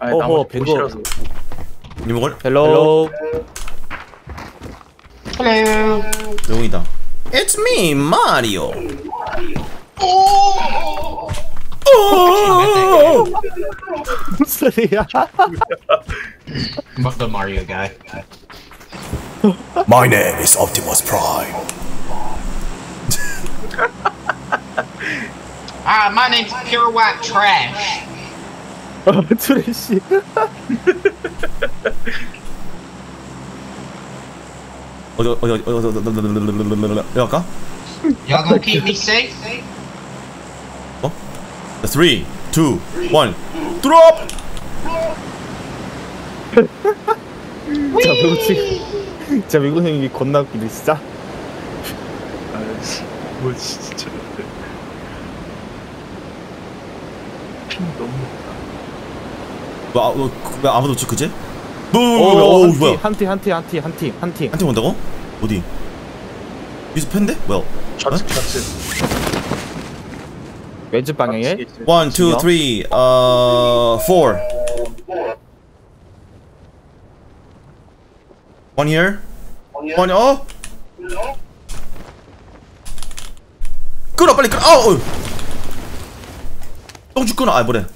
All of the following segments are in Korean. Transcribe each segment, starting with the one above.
아니 어허, 나머지 보시라서. 니 먹을? 헬로. Hello. 영웅이다. It's me, Mario. 무슨 소리야? I'm the Mario guy. My name is Optimus Prime. My name's Pure White Trash. 트래시. 어디 갈까? Y'all gonna keep me safe? 3, 2, 1, drop! 자, 미국지. 진짜 미국 형이 겁나 웃기네, 진짜. 아이씨, 뭐지 진짜. 핑 너무 왜 아무도 없지 그제? 오, 뭐야? 한 팀. 한팀 온다고? 어디? 여기서 팬데? 뭐야? 좌측. 왼쪽 방향에. 1, 2, 3, 4. One here. One. 끊어 빨리 끊어. 똥주 끊어. 아 뭐래?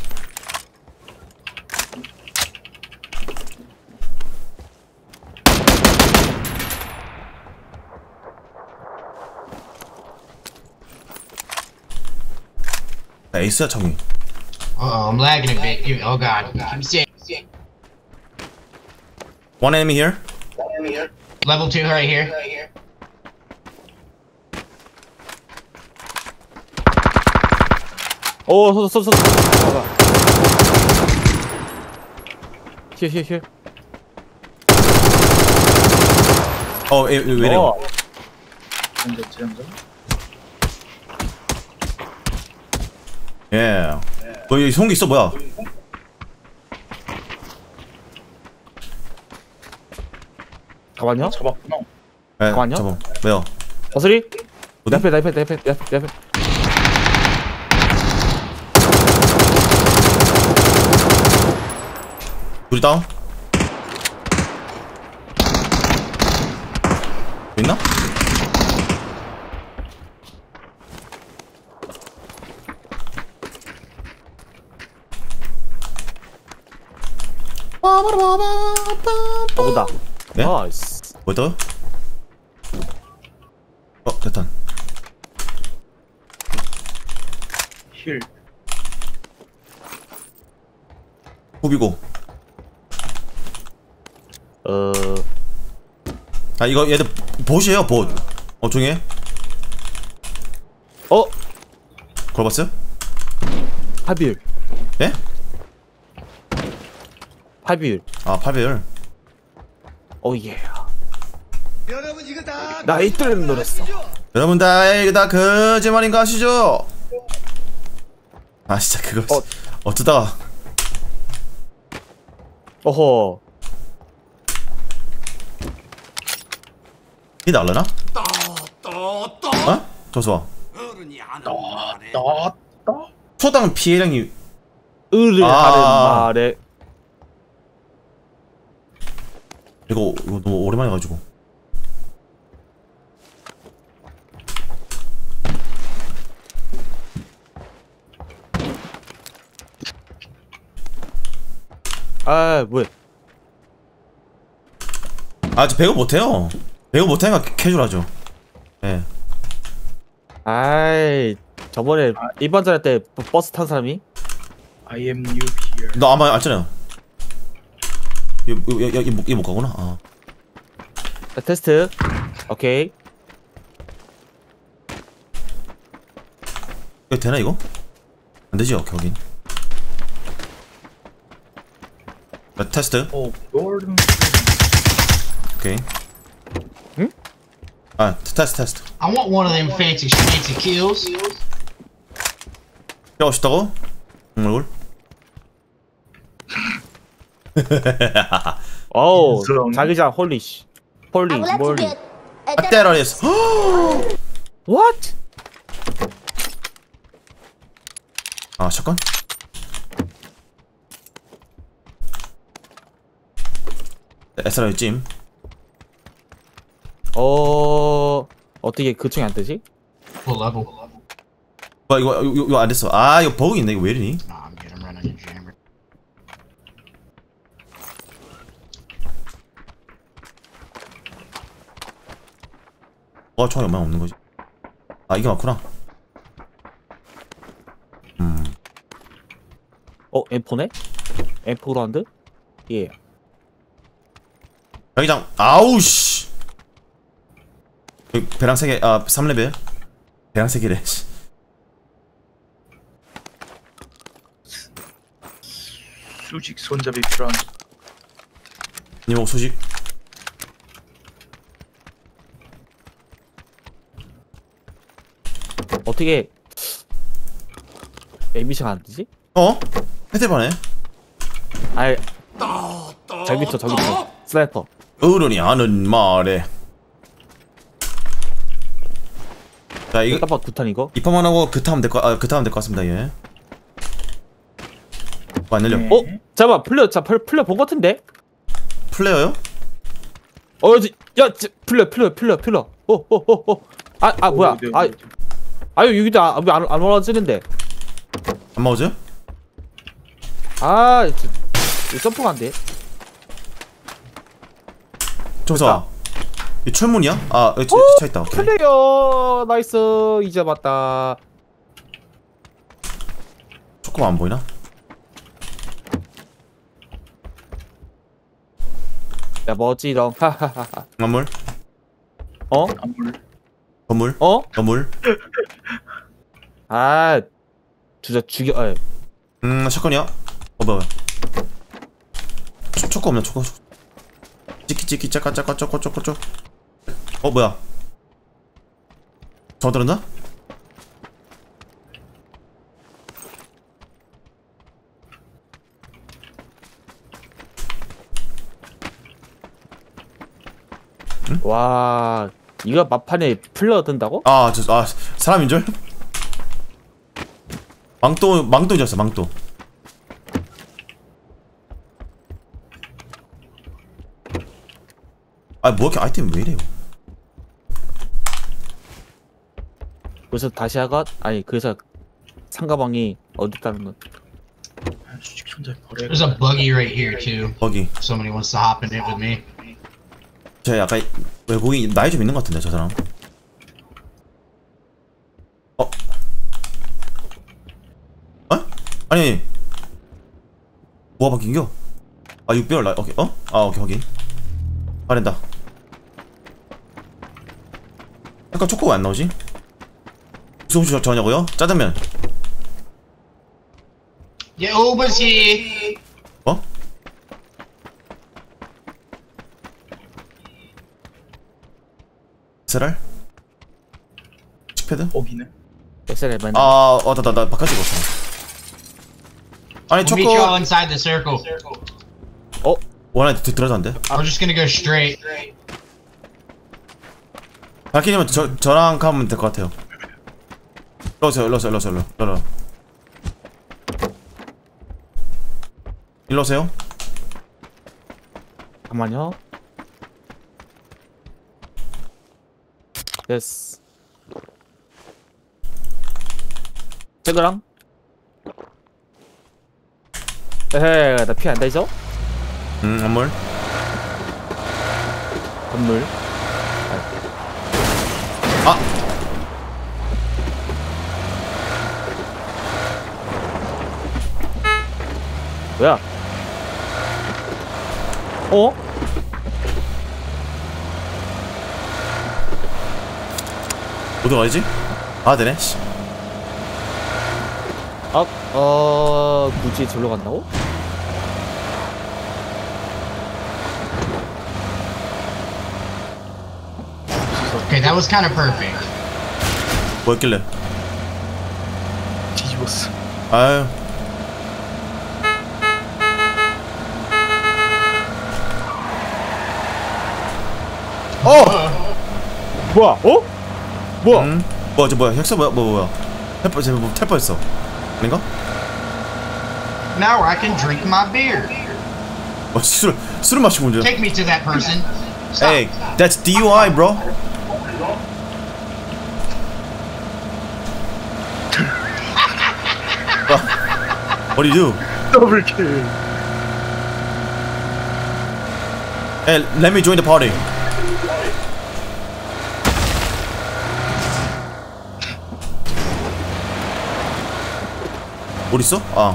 에이스야 창이. I'm lagging a bit. Oh god. Keep me safe. One enemy here. Level 2 right here. 오, 서. 힐. 왜 이래? 지점점. 예. 너 여기 송기 있어 뭐야? 잠깐만요. 잡았구나. 예, 잠깐만요. 잡아. 왜요? 버슬이? 어디? 내 앞에. 둘이 다운? 있나? 저거다. 네? 나이스. 뭐 있다고요? 됐다. 힐. 후비고. 아 이거 얘들 봇이에요 봇. 조용히 해. 그걸 봤어요? 파비율. 예? 파비율. 아 8배율. 예. 나 이틀을 노렸어. 여러분 다 이거 다 거짓말인 거 아시죠? 아 진짜 그거 어쩌다가 어허. 이 날라나? 좋아. 초당 피해량이 을을 하는 말에 이거 너무 오랜만에 가지고. 뭐야? 저 배우 못해요. 배우 못하니까 캐주얼하죠. 예. 저번에 이번 전에 때 버스 탄 사람이? I am new here. 너 아마 알잖아요. 여기 못 가구나. 자, 테스트. 오케이. 이거 되나 이거? 안 되지요, 거긴. 테스트. 노른. 오케이. 응? 테스트. I want one of them fancy kills. 뼈 싶다고? 얼굴? 어우, 인성. 자기장 홀리씨. 홀리, I will let you 몰리. get a 테러리스트. What? 샷건? SR 찜. 어떻게 그 총이 안 뜨지? Full level. 이거 안 됐어. 아 이거 버그 있네. 이거 왜 이러니? Nah, I'm good. I'm running a jammer. 총이 얼마나 없는 거지? 아 이게 맞구나. M4네? M4 라운드? 예. 자기장. 아우 씨. 여기 배랑 3개. 아 3레벨. 배랑 3개래. 수직 손잡이 필요한. 니목 소식. 어떻게 에미션 안 뜨지? 헤드반에. 아이 저기 있어 스나이퍼. 어른이 하는 말에. 자 이거 깜빡 구탄 이거? 입함만 하고 그타면 될 거. 아 그타면 될 것 같습니다. 예. 안 열려. 네. 잠깐만 플레어 본 것 같은데? 플레이어요? 플레어. 뭐야? 네, 아유 여기도 안 올라지는데. 안 맞아요? 점프가 안 돼. 저기서 이 철문이야? 아 여기 차 있다. 오케이. 플레이어 나이스. 이제 맞다. 조금 안 보이나? 야 멋지롱. 하하하하. 건물? 안물. 건물? 건물? 죽여. 샷건이야? 뭐야? 초코 없나? 초코. 찍기 짜까 쪼꼬. 뭐야? 잘못 들었나? 와 이거 막판에 플레어 뜬다고? 사람인 줄? 망토졌어 망토. 뭐 이렇게 아이템 왜 이래요? 그래서 그래서 상가방이 어디 있다는 건? 수직 손잡이 버려야. There's a buggy right here too. 거기 If somebody wants to hop in it with me. 저 약간 외국인 나이 좀 있는 것 같은데 저 사람. 아니 뭐가 바뀐겨? 6배열 나. 오케이. 오케이 확인. 된다. 약간 초코가 안 나오지? 무슨 혹시 저냐고요? 짜장면. Yeah, Uber's here. SLR? 칙패드? 오기네. SL만. 나 바꿔주고 있어. 아니 We'll meet you all 초코 inside the circle. 원안에 들어가는데? We're just gonna go straight. 발키님은 저랑 가면 될 것 같아요. 일로 오세요. 일로 오세요. 잠깐만요. 됐어. 제거랑. 에헤, 나 피 안 되죠? 건물. 건물. 뭐야? 어디 가야지? 되네. 씨. 굳이 절로 간다고? Okay, that was kind of perfect. 뭐였길래? 뒤집었어. 아유. 뭐야? 뭐야? 뭐야? 혁서 뭐야? 탈 뻔했어. 아닌가? Now I can drink my beer. 술 술을 마시고 운전. Take me to that person. Stop. Hey, that's DUI, bro. What do you do? 더블 킬. Hey, let me join the party. 어디 있어? 아.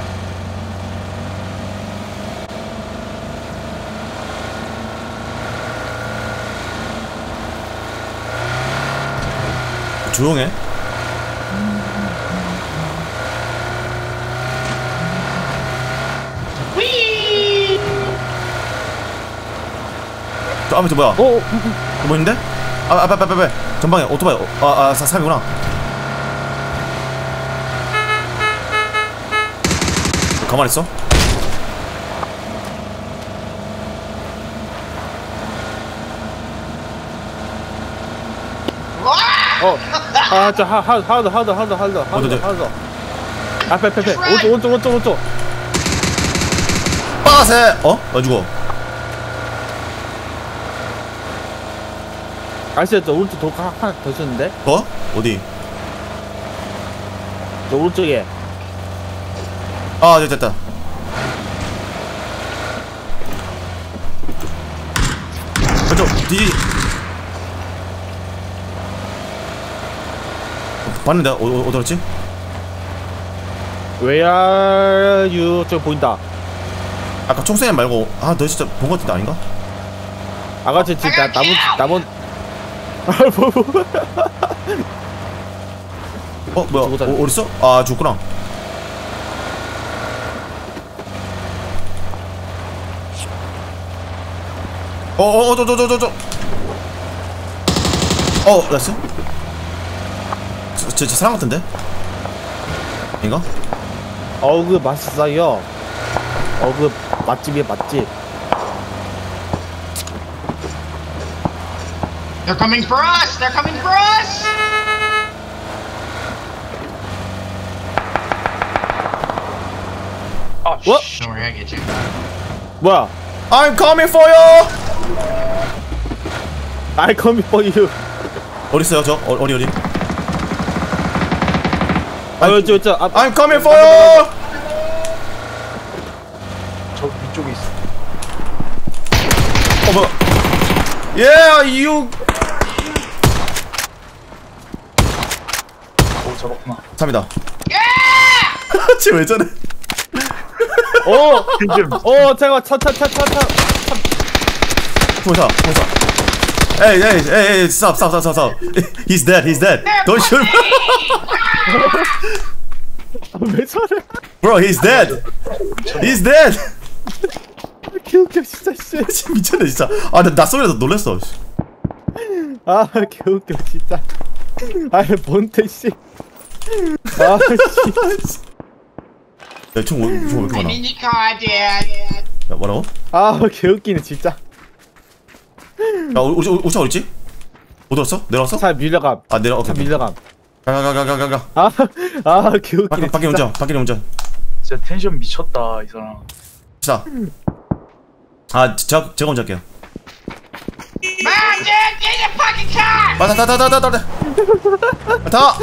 조용해. 저 앞에 저 뭐야? 뭐 있는데? 빨리 전방에 오토바이. 사람이구나. 가만히 있어. 저 하나 더. 앞에. 오른쪽. 빠세. 나 죽어. 아시죠? 저 오른쪽 돌 하나 더 있었는데? 어디? 저 오른쪽에. 됐다. 왼쪽 뒤. 봤는데 어디 갔지? Where are you? 저기 보인다. 아까 총소리 말고 너 진짜 본 것 같은데 아닌가? 아가씨 진짜 나무 뭐야? 죽었다니. 어딨어? 죽구나. 나이스. 저 사람 같은데? 아닌가? 그 맛있어요. 그 맛집이야 맛집. They're coming for us! They're coming for us! What? Don't worry, I get you. 뭐야? I'm coming for you. I come for you. 어딨어요 저? 어디? 저 I'm coming for you. 저 위쪽에 있어. 뭐야? Yeah, you. 오, 잡았구나. 3이다. 쟤 왜 저래? 제가 차. 보사. Hey, stop. He's dead. Don't shoot. 왜 저래? Bro, he's dead. 개웃겨 진짜 씨. 미쳤네 진짜. 나 소리에서 놀랬어. 개웃겨 진짜. 뭔데 씨. 씨. 총 왜 이렇게 많아? I'm in your car, Dad. 야, 뭐라고? 개웃기네 진짜. 야, 우리 차 어딨지? 못 들었어? 내려왔어? 차 밀려감. 오케이. 밀려감. 가. 개웃기네. 밖에 운전. 진짜 텐션 미쳤다, 이 사람. 자. 제가 먼저 할게요. Mom, Dad, get in the fucking car! 타!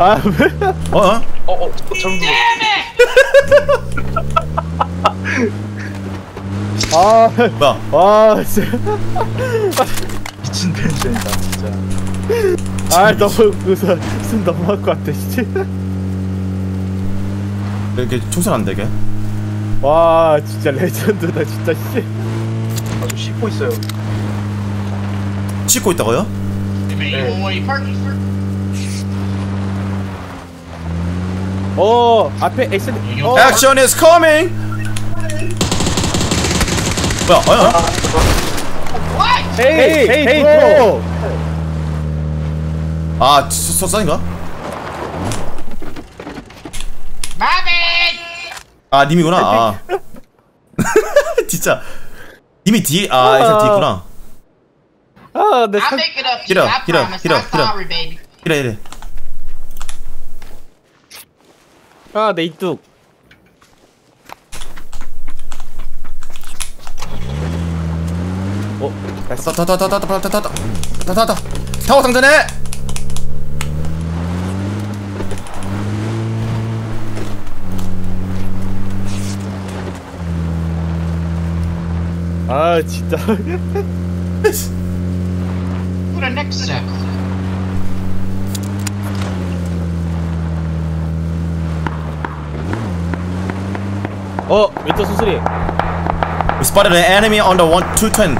왜? 저런 거. Damn it! 뭐야? 진짜. 미친 텐션이다, 진짜. 너무 숨 넘어갈 것 같아 씨. 이렇게 총선 안 되게. 진짜 레전드다 진짜 씨. 아주 씹고 있어요. 씻고 있다고요? Boy, park. 앞에 액션. Action is coming. 뭐야? What? 헤이 브로. 소산인가? Mommy! 님이구나. 진짜. 님이 뒤에 일단 뒤에 있구나. 내 I'll 상. make it up to you, I promise. I'm sorry, baby. 이래. 내 이뚝. 됐어. 타타타타타타타타타타타타타 타워 상전해. 아 진짜. What a next step. 왼쪽 수술이. We spotted an enemy on the 210.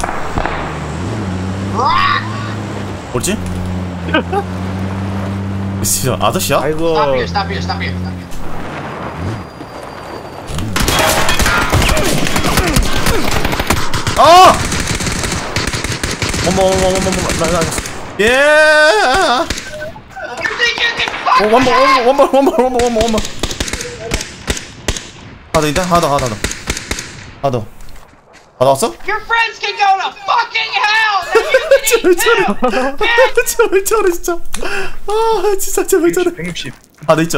뭐지? 진짜 아저씨야? 아이고. Stop here, stop here, stop here, stop here. 아! 어머 예! You think you can fuck 원more 하나 더 왔어? Your friends can go to fucking hell! Now you can eat too! Bitch! 왜 저래 진짜 아 진짜 왜 저래 160. 하나 있죠?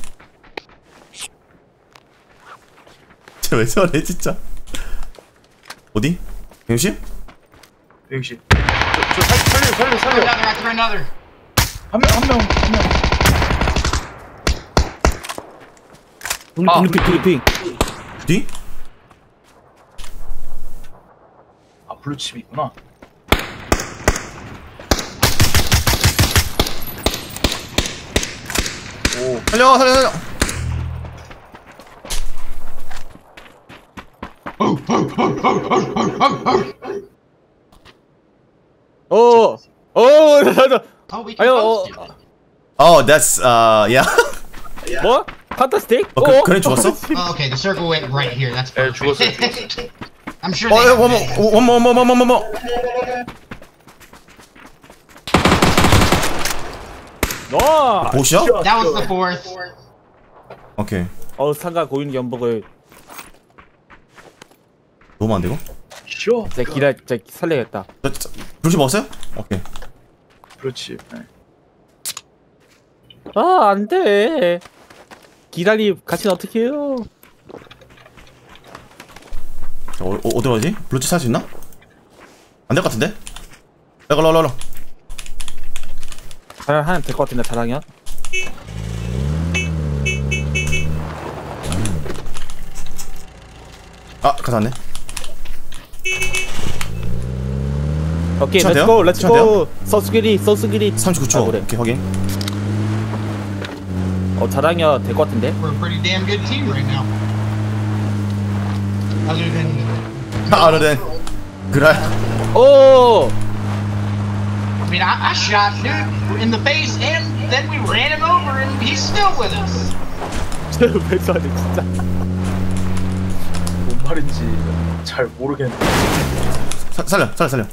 왜 저래 진짜 어디? 160? 160. Throw another, I throw another. 한 명. 블루핑. 뒤? 아, 블루칩이 있구나. 오, 살려 나나. Oh, we can 아유, post it. Oh, that's yeah. 뭐? 판타스틱? 그래 죽었어? Oh, okay, the circle went right here. That's 네, perfect. I'm sure 어, they have this. 원모. 와. 보시야? That was the fourth. 오케이. 상가 고인 연복을 너무 안 되고? 쉬어. 진짜 살려야겠다. 불씨 먹었어요? 오케이. 블루칩. 네. 아, 안 돼. 기다리 같이 어떻게 해요? 어디로 가지? 블루치 살 수 있나? 안 될 것 같은데? 일로. 자랑 하면 될 것 같은데, 자랑이야? 아, 가져왔네. 오케이, 시간 돼요? 렛츠고. 서스기리. 39초. 아, 그래. 오케이, 확인. 자랑이야 될 것 같은데? We're a pretty damn good team right now. Other than 아르덴. 그래. 오! I mean, I shot dude in the face and then we ran him over and he's still with us. 왜 저래 진짜. 뭔 말인지 잘 모르겠는데. 살려.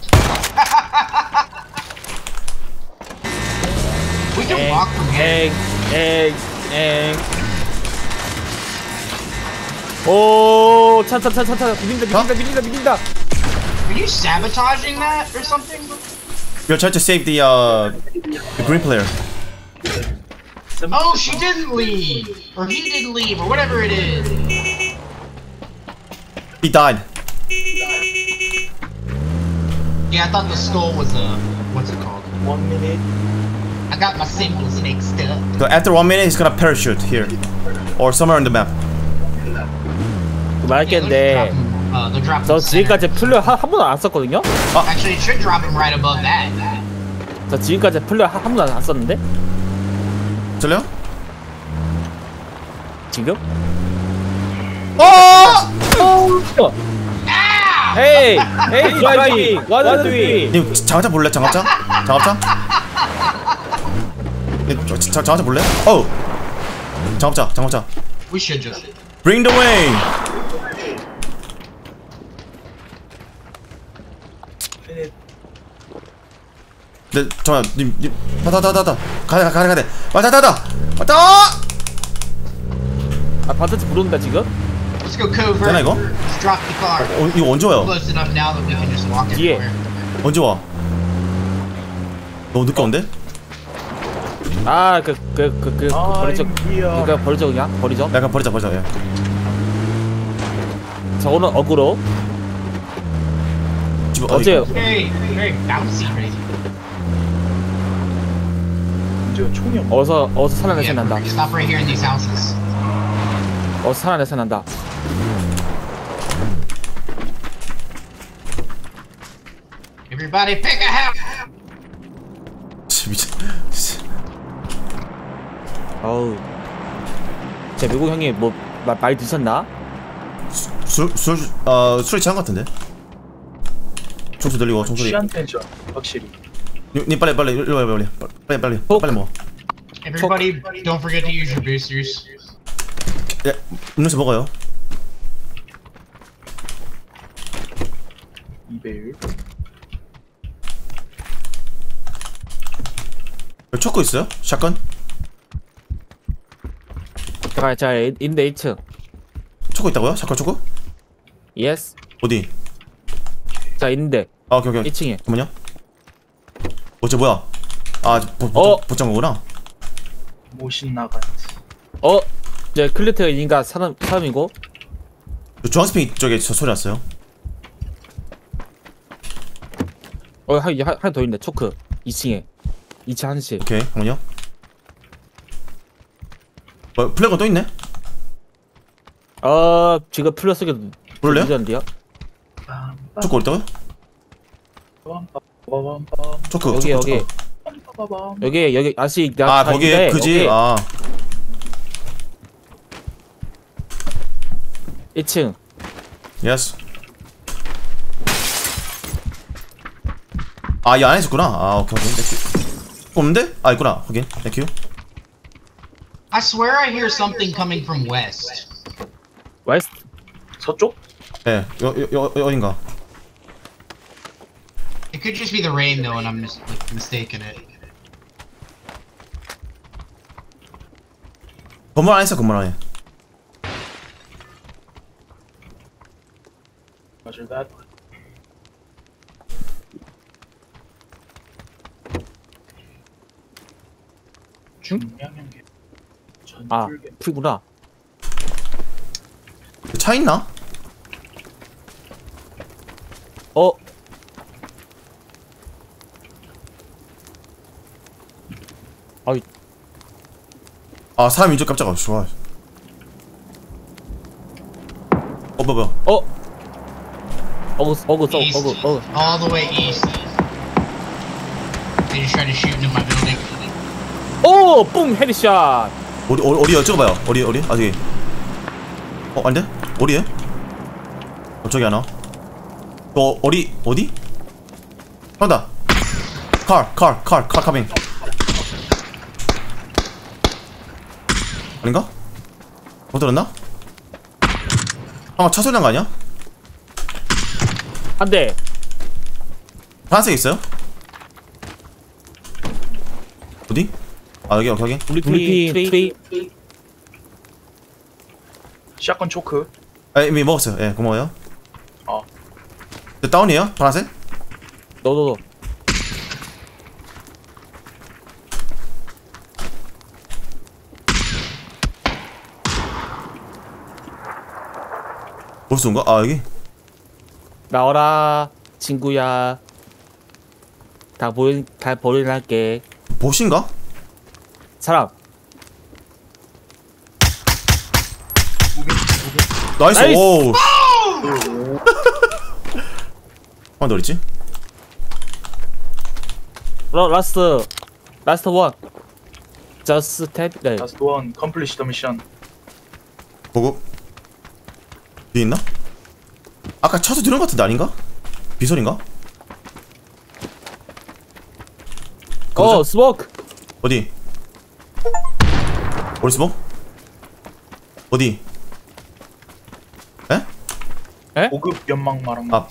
We can walk from here. 엥. 오, 찬. 밀린다. Are you sabotaging that or something? You're trying to save the green player. Oh, she didn't leave, or he didn't leave, or whatever it is. He died. Yeah, I thought the skull was a what's it called? 1 minute. I got my symbols mixed up. So after 1 minute, he's gonna parachute here, or somewhere on the map. 말겠는데 They'll drop 저 him center. 지금까지 플레어 한 번도 안 썼거든요? Actually, it should drop him right above that. 저 지금까지 플레어 한 번도 안 썼는데? 들려? 지금? Ow! 헤이 드라이빙 what do we? 님 장갑차 볼래? 장갑차? 장갑차 볼래? 어우 장갑차 We should just. Bring the way. minute. 네 잠깐만 님 다다다다다 가야 돼 왔다 아 반드시 부른다 지금? Let's go covert. 되나 이거? Let's drop the car. 이거 언제 와요? Close enough now that we can just walk Yeah. everywhere. 언제 와? 너무 늦게 온대? 버리죠 그냥 버리죠 그냥 버리죠 약간 버리자 예. 저거는 어그로 어제 Very bouncy right? 문제가 총이 없네. 어서 사람 냄새 난다. Stop right here in these houses. 어서 사람 냄새 난다. Everybody pick a house. 미친. 어우. 제 미국 형이 뭐 많이 드셨나? 술이 취한 것 같은데. 총소리 들리고 총소리. 취한 텐션 확실히. 니 빨리 일로 와 빨리 먹어. Everybody, don't forget to use your boosters. 예, 음료수 먹어요. 2배율. 초코 있어요? 샷건? 자 있는데 1층. 초코 있다고요? 샷건 초코? 예스. 어디? 자 있는데 아 오케이 1층에. 잠깐만요. 쟤 뭐야? 아 보장 거구나. 모신 나간. 이제 클리트 인가 사람이고. 주황스핑 쪽에 저 소리 났어요. 하나 더 있네. 초크 2층에. 2층 한시. 오케이 잠깐만요. 플래그 또 있네? 지금 플러스게 볼래요? 늦었는데요? 초코 어디다고요? 초크 여기 여기 아시 아 거기에 그지? 아 1층. 예스. 아 이 안에 있었구나. 아 오케이 땡큐. 없는데? 아 있구나. 확인 땡큐. I swear I hear something coming from west. 웨스트. 서쪽? 예 어딘가. It could just be the rain though, and I'm just like, mistaken it. 건물 안에 있어 건물 안에. Roger that. 중량형계. 전술계. 풀구나. 차 있나? 아이. 아 사람 인적 깜짝아. 좋아. 뭐야? 어그 East. All the way east. They just tried to shoot into my building. 뿡 헤드샷. 어디요? 찍어봐요. 어디? 아직. 아닌데? 어디에? 저기 하나. 어디? 한다. car coming. 아닌가? 못 들었나? 차 소리 난 거 아니야? 한 대. 파란색 있어요? 어디? 아 여기. 우리 트리. 샷건 초크. 이미 먹었어요. 예, 고마워요. 어. 다운이에요? 파란색? 너. 벌써 온가? 아 여기? 나와라 친구야. 다 보일할게. 보신가? 사람. 나이스! 나이스! 오우! 더 어딨지? 라스트 원. 저스 탭. 네. Last one. Complete the mission. 보급 뒤에 있나? 아까 차소 들은 것 같은데 아닌가? 비소리인가? 스모크. 어디? 스모크? 어디? 에? 고급 연막 말한 아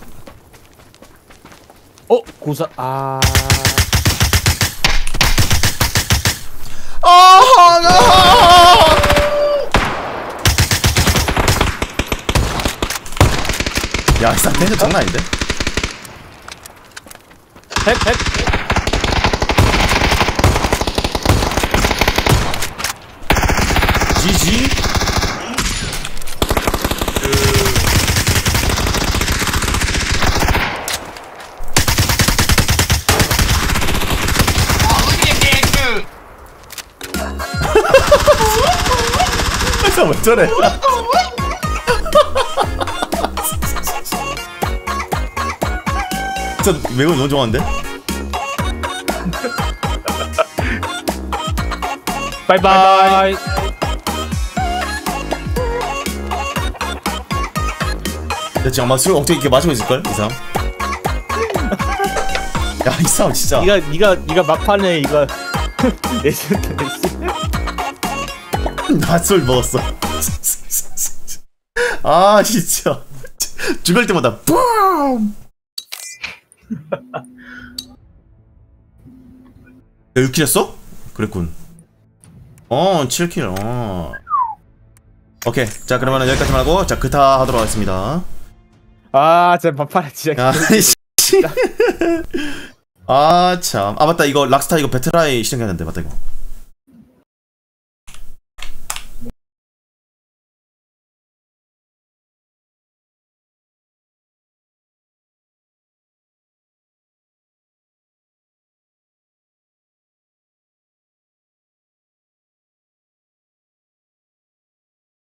거. 고사. 아. 야, 이 사람 텐션 장난 아닌데? 백. GG? 저래. 진짜 외국 너무 좋아하는데? 바이바이. 야, 지금 아마 술 어떻게 이렇게 마시고 있을걸? 이 사람? 야, 이 사람 진짜. 니가 막판에 이거 내준다. 나 술 먹었어. 아, 진짜. 죽을 때마다 뿜! 야, 6킬 했어? 그랬군. 7킬. 오케이. 자, 그러면은 여기까지만 하고, 자, 그타 하도록 하겠습니다. 아, 진짜 막판에 진짜. 아, 씨. 아, 참. 아, 맞다. 이거 락스타 이거 배틀라이 시작했는데, 맞다, 이거.